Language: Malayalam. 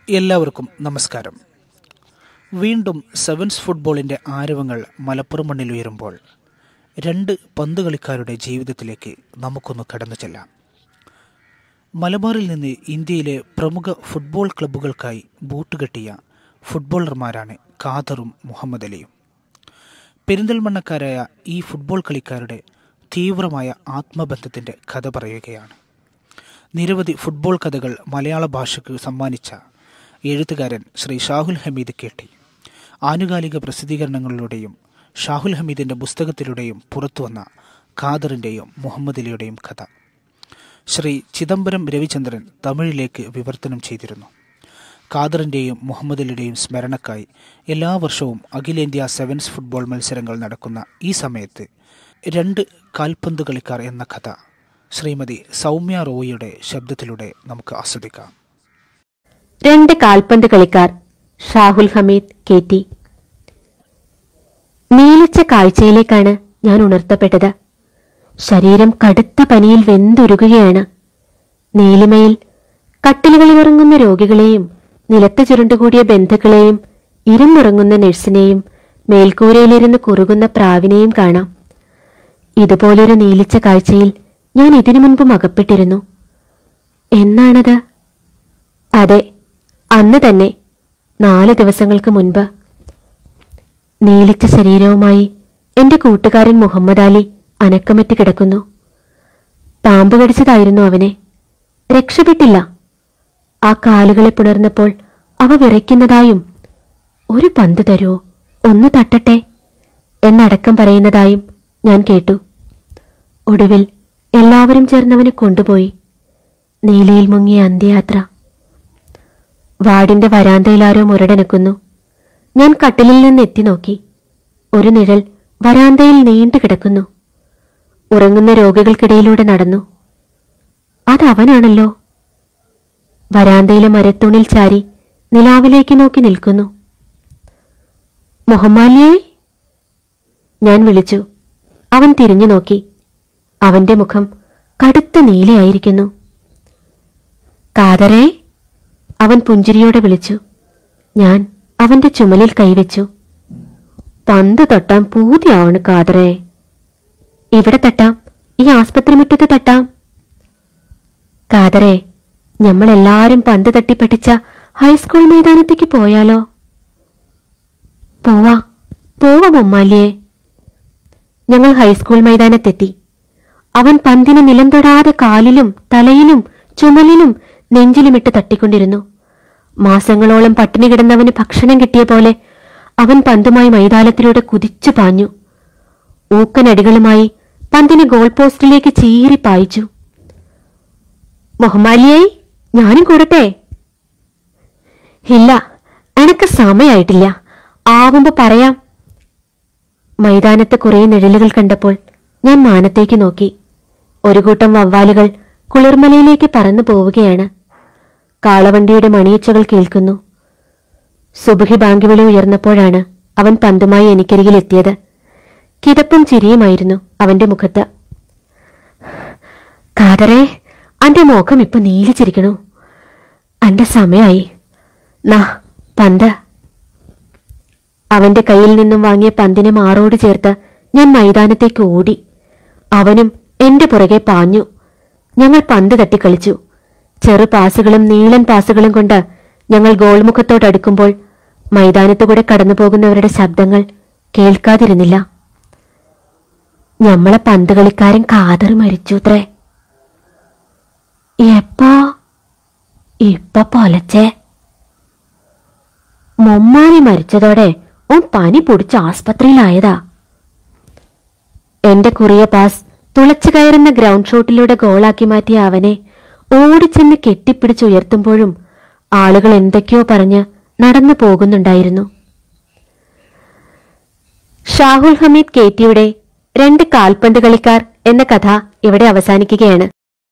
എല്ലാവർക്കും നമസ്കാരം. വീണ്ടും സെവൻസ് ഫുട്ബോളിൻ്റെ ആരവങ്ങൾ മലപ്പുറം മണ്ണിൽ ഉയരുമ്പോൾ രണ്ട് പന്ത് കളിക്കാരുടെ ജീവിതത്തിലേക്ക് നമുക്കൊന്ന് കടന്നു ചെല്ലാം. മലബാറിൽ നിന്ന് ഇന്ത്യയിലെ പ്രമുഖ ഫുട്ബോൾ ക്ലബ്ബുകൾക്കായി ബൂട്ട് കെട്ടിയ ഫുട്ബോളർമാരാണ് ഖാദറും മുഹമ്മദ് അലിയും. പെരിന്തൽമണ്ണക്കാരായ ഈ ഫുട്ബോൾ കളിക്കാരുടെ തീവ്രമായ ആത്മബന്ധത്തിൻ്റെ കഥ പറയുകയാണ്. നിരവധി ഫുട്ബോൾ കഥകൾ മലയാള ഭാഷയ്ക്ക് സമ്മാനിച്ച എഴുത്തുകാരൻ ശ്രീ ഷാഹുൽ ഹമീദ് KT ആനുകാലിക പ്രസിദ്ധീകരണങ്ങളിലൂടെയും ഷാഹുൽ ഹമീദിൻ്റെ പുസ്തകത്തിലൂടെയും പുറത്തുവന്ന ഖാദറിൻ്റെയും മുഹമ്മദ് അലിയുടെയും കഥ ശ്രീ ചിദംബരം രവിചന്ദ്രൻ തമിഴിലേക്ക് വിവർത്തനം ചെയ്തിരുന്നു. ഖാദറിൻ്റെയും മുഹമ്മദ് അലിയുടെയും സ്മരണക്കായി എല്ലാ വർഷവും അഖിലേന്ത്യാ സെവൻസ് ഫുട്ബോൾ മത്സരങ്ങൾ നടക്കുന്ന ഈ സമയത്ത് രണ്ട് കാൽപന്ത് കളിക്കാർ എന്ന കഥ ശ്രീമതി സൗമ്യ റോയിയുടെ ശബ്ദത്തിലൂടെ നമുക്ക് ആസ്വദിക്കാം. രണ്ട് കാൽപന്ത് കളിക്കാർ. ഷാഹുൽ ഹമീദ് KT. നീലിച്ച കാഴ്ചയിലേക്കാണ് ഞാൻ ഉണർത്തപ്പെട്ടത്. ശരീരം കടുത്ത പനിയിൽ വെന്തുരുകുകയാണ്. നീലിമയിൽ കട്ടിലുകളിൽ ഉറങ്ങുന്ന രോഗികളെയും നിലത്ത് ചുരുണ്ടുകൂടിയ ബന്ധുക്കളെയും ഇരുന്നുറങ്ങുന്ന നഴ്സിനെയും മേൽക്കൂരയിലിരുന്ന് കുറുകുന്ന പ്രാവിനെയും കാണാം. ഇതുപോലൊരു നീലിച്ച കാഴ്ചയിൽ ഞാൻ ഇതിനു മുൻപും അകപ്പെട്ടിരുന്നു. എന്നാണത്? അതെ, അന്ന് തന്നെ 4 ദിവസങ്ങൾക്ക് മുൻപ്. നീലിച്ച ശരീരവുമായി എന്റെ കൂട്ടുകാരൻ മുഹമ്മദ് അലി അനക്കമറ്റ് കിടക്കുന്നു. പാമ്പ് കടിച്ചതായിരുന്നു അവനെ. രക്ഷപ്പെട്ടില്ല. ആ കാലുകളെ പുണർന്നപ്പോൾ അവ വിറയ്ക്കുന്നതായും ഒരു പന്ത് തരുമോ, ഒന്ന് തട്ടട്ടെ എന്നടക്കം പറയുന്നതായും ഞാൻ കേട്ടു. ഒടുവിൽ എല്ലാവരും ചേർന്നവനെ കൊണ്ടുപോയി. നീലയിൽ മുങ്ങിയ അന്ത്യയാത്ര. വാർഡിന്റെ വരാന്തയിലാരോ മുരടനക്കുന്നു. ഞാൻ കട്ടിലിൽ നിന്ന് എത്തി നോക്കി. ഒരു നിഴൽ വരാന്തയിൽ നീണ്ടു കിടക്കുന്നു. ഉറങ്ങുന്ന രോഗികൾക്കിടയിലൂടെ നടന്നു. അതവനാണല്ലോ. വരാന്തയിലെ മരത്തൂണിൽ ചാരി നിലാവിലേക്ക് നോക്കി നിൽക്കുന്നു. മുഹമ്മദ്, ഞാൻ വിളിച്ചു. അവൻ തിരിഞ്ഞു നോക്കി. അവന്റെ മുഖം കടുത്ത നീലയായിരിക്കുന്നു. ഖാദറേ, അവൻ പുഞ്ചിരിയോടെ വിളിച്ചു. ഞാൻ അവന്റെ ചുമലിൽ കൈവച്ചു. പന്ത് തട്ടാൻ പൂതിയാവണ് ഖാദറേ. ഇവിടെ തട്ടാം, ഈ ആസ്പത്രി മുറ്റത്ത് തട്ടാം. ഖാദറേ, ഞമ്മളെല്ലാരും പന്ത് തട്ടി പഠിച്ച ഹൈസ്കൂൾ മൈതാനത്തേക്ക് പോയാലോ? പോവാം ഉമ്മാലിയെ. ഞങ്ങൾ ഹൈസ്കൂൾ മൈതാനത്തെത്തി. അവൻ പന്തിനെ നിലം തൊടാതെ കാലിലും തലയിലും ചുമലിലും നെഞ്ചിലുമിട്ട് തട്ടിക്കൊണ്ടിരുന്നു. മാസങ്ങളോളം പട്ടിണി കിടന്നവന് ഭക്ഷണം കിട്ടിയ പോലെ അവൻ പന്തുമായി മൈതാനത്തിലൂടെ കുതിച്ചു പാഞ്ഞു. ഊക്കനടികളുമായി പന്തിനെ ഗോൾ പോസ്റ്റിലേക്ക് ചീറി പായിച്ചു. മുഹമ്മദ്, ഞാനും കൂടട്ടെ? ഇല്ല, എനക്ക് സമയായിട്ടില്ല, ആവുമ്പോ പറയാം. മൈതാനത്ത് കുറെ നിഴലുകൾ കണ്ടപ്പോൾ ഞാൻ മാനത്തേക്ക് നോക്കി. ഒരു കൂട്ടം വവ്വാലുകൾ കുളിർമലയിലേക്ക് പറന്നു പോവുകയാണ്. കാളവണ്ടിയുടെ മണിയച്ചകൾ കേൾക്കുന്നു. സുബഹി ബാങ്ക് വിളി ഉയർന്നപ്പോഴാണ് അവൻ പന്തുമായി എനിക്കരികിൽ എത്തിയത്. കിതപ്പും ചിരിയുമായിരുന്നു അവന്റെ മുഖത്ത്. ഖാദറേ, അന്റെ മുഖം ഇപ്പൊ നീലിച്ചിരിക്കണു. അന്റെ സമയായി. നാ പന്ത്. അവന്റെ കയ്യിൽ നിന്നും വാങ്ങിയ പന്തിനെ മാറോട് ചേർത്ത് ഞാൻ മൈതാനത്തേക്ക് ഓടി. അവനും എന്റെ പുറകെ പാഞ്ഞു. ഞങ്ങൾ പന്ത് തട്ടിക്കളിച്ചു. ചെറു പാസുകളും നീളൻ പാസുകളും കൊണ്ട് ഞങ്ങൾ ഗോൾമുഖത്തോടടുക്കുമ്പോൾ മൈതാനത്തുകൂടെ കടന്നു പോകുന്നവരുടെ ശബ്ദങ്ങൾ കേൾക്കാതിരുന്നില്ല. ഞമ്മളെ പന്ത് കളിക്കാരൻ ഖാദർ മരിച്ചുത്രേ. എപ്പോ? ഇപ്പൊ പൊലച്ചേ. മൊമ്മാനി മരിച്ചതോടെ ഓൻ പനി പൊടിച്ച് ആസ്പത്രിയിലായതാ. എന്റെ കുറിയ പാസ് തുളച്ചു കയറുന്ന ഗ്രൗണ്ട് ഷോട്ടിലൂടെ ഗോളാക്കി മാറ്റിയ അവനെ ഓടിച്ചെന്ന് കെട്ടിപ്പിടിച്ചുയർത്തുമ്പോഴും ആളുകൾ എന്തൊക്കെയോ പറഞ്ഞ് നടന്നു പോകുന്നുണ്ടായിരുന്നു. ഷാഹുൽ ഹമീദ് KTയുടെ രണ്ട് കാൽപന്ത് കളിക്കാർ എന്ന കഥ ഇവിടെ അവസാനിക്കുകയാണ്.